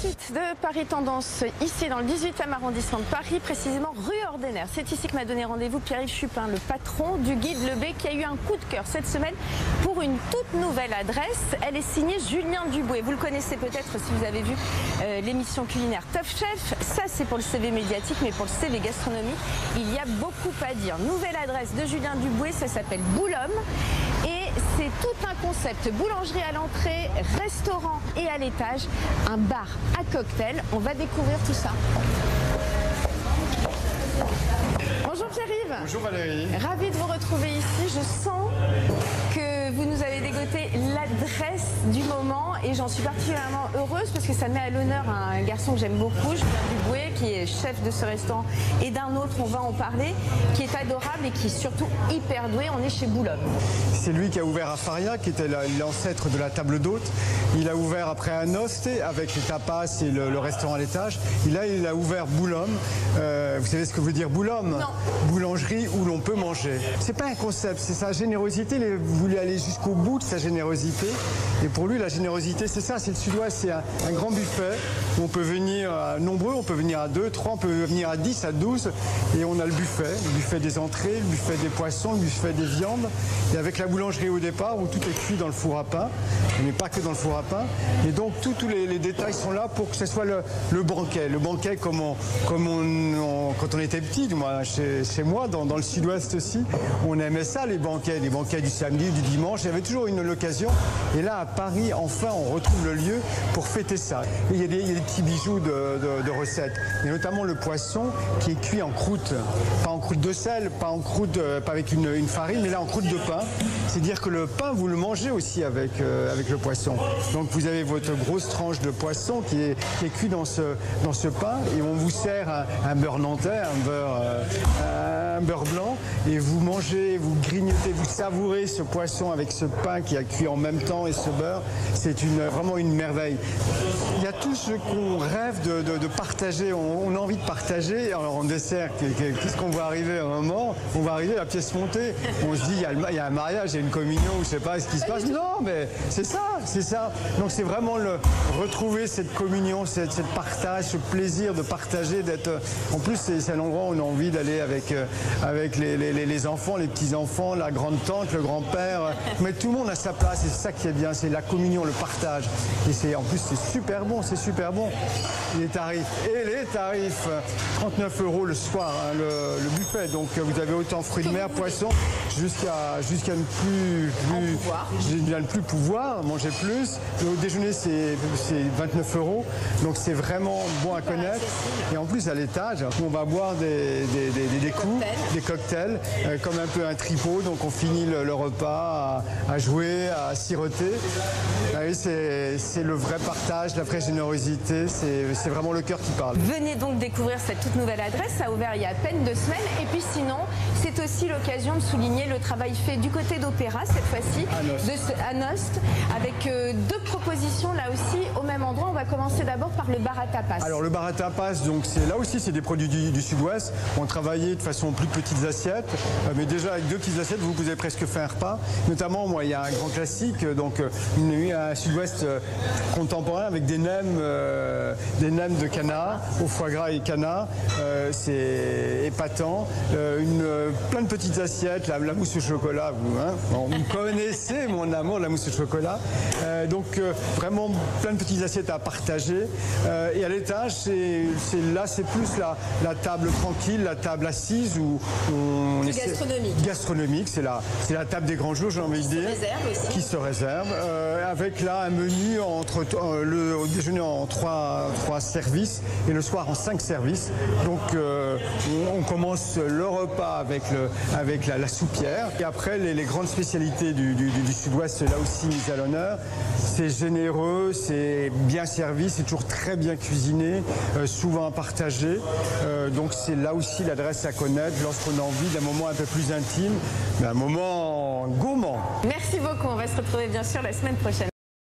suite de Paris Tendance, ici dans le 18e arrondissement de Paris, précisément rue Ordener. C'est ici que m'a donné rendez-vous Pierre-Yves Chupin, le patron du guide Le B, qui a eu un coup de cœur cette semaine pour une toute nouvelle adresse. Elle est signée Julien Duboué. Vous le connaissez peut-être si vous avez vu l'émission culinaire Top Chef. Ça, c'est pour le CV médiatique, mais pour le CV gastronomique, il y a beaucoup à dire. Nouvelle adresse de Julien Duboué, ça s'appelle Boulomme. Et c'est tout un concept, boulangerie à l'entrée, restaurant et à l'étage, un bar à cocktail. On va découvrir tout ça. Bonjour Pierre-Yves. Bonjour Valérie. Ravi de vous retrouver ici. Je sens que vous nous avez dégoté l'adresse du moment et j'en suis particulièrement heureuse parce que ça met à l'honneur un garçon que j'aime beaucoup, Julien Duboué, qui est chef de ce restaurant, et d'un autre, on va en parler, qui est adorable et qui est surtout hyper doué. On est chez Boulomme. C'est lui qui a ouvert à Faria, qui était l'ancêtre de la table d'hôte. Il a ouvert après à Nost avec les tapas et le restaurant à l'étage. Et là, il a ouvert Boulomme. Vous savez ce que veut dire Boulomme? Non. Boulangerie où l'on peut manger. C'est pas un concept, c'est sa générosité. Il voulait aller jusqu'au bout de sa générosité. Et pour lui, la générosité, c'est ça. C'est le Sud-Ouest, c'est un grand buffet où on peut venir nombreux. On peut venir à 2, 3, on peut venir à 10, à 12. Et on a le buffet des entrées, le buffet des poissons, le buffet des viandes. Et avec la boulangerie au départ où tout est cuit dans le four à pain, mais pas que dans le four à pain. Et donc tous les détails sont là pour que ce soit le banquet. Le banquet quand on était petit, moi, chez moi, dans le Sud-Ouest aussi, on aimait ça, les banquets du samedi, du dimanche. Il y avait toujours une occasion. Et là, à Paris, enfin, on retrouve le lieu pour fêter ça. Et il y a des petits bijoux de recettes. Et notamment le poisson qui est cuit en croûte. Pas en croûte de sel, pas avec une farine, mais là en croûte de pain. C'est dire que le pain, vous le mangez aussi avec le poisson. Donc vous avez votre grosse tranche de poisson qui est cuit dans ce pain et on vous sert un beurre nantais, un beurre blanc et vous mangez, vous grignotez, vous savourez ce poisson avec ce pain qui a cuit en même temps et ce beurre. C'est vraiment une merveille. Il y a tout ce qu'on rêve de partager, on a envie de partager. Alors en dessert, qu'est-ce qu'on va arriver à un moment? On va arriver à la pièce montée. On se dit, il y a un mariage, il y a une communion, je ne sais pas ce qui se passe. Non, mais c'est ça. Donc c'est vraiment retrouver cette communion, cette partage, ce plaisir de partager, d'être. En plus, c'est un endroit où on a envie d'aller avec les enfants, les petits-enfants, la grande-tante, le grand-père. Mais tout le monde a sa place et c'est ça qui est bien, c'est la communion, le partage. Et en plus, c'est super bon. Les tarifs, 39 € le soir, hein, le buffet. Donc vous avez autant fruits de mer, poissons, jusqu'à ne plus pouvoir manger plus. Le déjeuner, c'est 29 €. Donc c'est vraiment bon à connaître. Et en plus, à l'étage, on va boire des coups, des cocktails, comme un peu un tripot. Donc on finit le repas à jouer, à siroter. C'est le vrai partage, la vraie générosité. C'est vraiment le cœur qui parle. Venez donc découvrir cette toute nouvelle adresse. Ça a ouvert il y a à peine 2 semaines. Et puis sinon, c'est aussi l'occasion de souligner le travail fait du côté d'Opéra, cette fois-ci, à Nost, avec 2 propositions là aussi au même endroit. On va commencer d'abord par le bar à tapas. Alors le bar à tapas, donc là aussi c'est des produits du Sud-Ouest. On travaillait de façon plus petites assiettes, mais déjà avec 2 petites assiettes, vous pouvez presque faire un repas. Notamment, moi, il y a un grand classique, donc un Sud-Ouest contemporain avec des nems de canard, au foie gras et canard. C'est épatant. Plein de petites assiettes, la mousse au chocolat, vous connaissez mon amour de la mousse au chocolat. Donc vraiment plein de petites assiettes à partager. Et à l'étage, c'est plus la table tranquille, la table assise où on est gastronomique. C'est la table des grands jours, j'ai envie de dire, qui se réserve. Avec là un menu au déjeuner en 3 services et le soir en 5 services. Donc on commence le repas avec la soupière. Et après, les grandes spécialités du Sud-Ouest, là aussi mises à l'honneur. C'est généreux, c'est bien servi, c'est toujours très bien cuisiné, souvent partagé. Donc c'est là aussi l'adresse à connaître lorsqu'on a envie d'un moment un peu plus intime, mais un moment gourmand. Merci beaucoup, on va se retrouver bien sûr la semaine prochaine.